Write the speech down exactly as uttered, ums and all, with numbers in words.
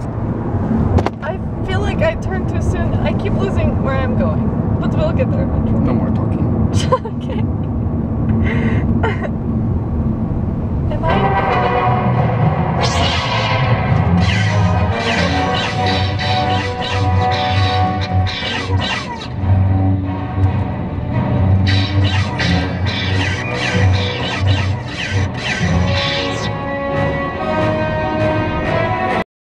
I feel like I turned too soon. I keep losing where I'm going, but we'll get there eventually. No more talking. Okay.